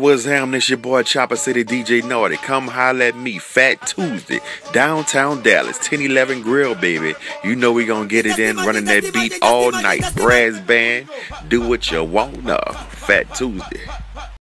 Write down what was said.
what's happening? This your boy Chopper City DJ Naughty. Come holler at me, Fat Tuesday, downtown Dallas, 1011 Grill, baby. You know we gonna get it in, running that beat all night. Brass band, do what you wanna. Fat Tuesday.